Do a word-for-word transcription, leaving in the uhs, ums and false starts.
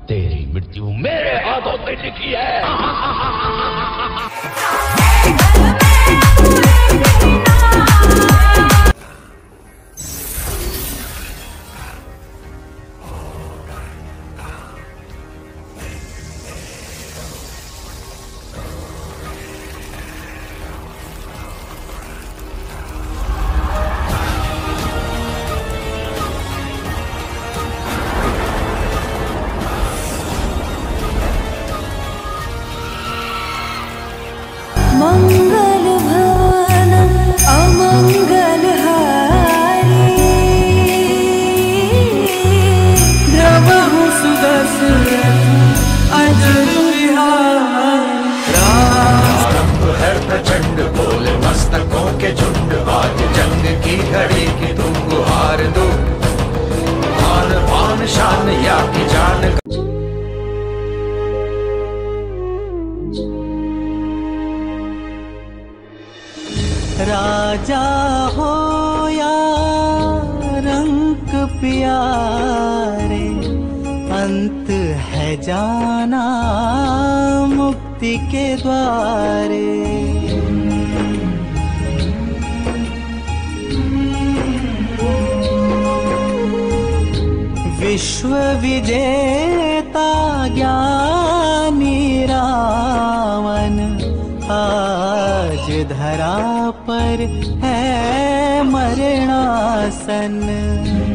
तेरी मृत्यु मेरे हाथों से लिखी है। मंगल भवन अमंगल हारी, द्रवहु सुदर्शन अजर विहारी। प्रारंभ है प्रचंड बोले मस्तकों के झुंड, आज जंग की घड़ी की तुम गुहार दो। आन बान शान या की जान, राजा हो या रंक प्यारे, अंत है जाना मुक्ति के द्वारे। विश्व विजेता ज्ञानी रावण, आज धरा पर है मरणासन।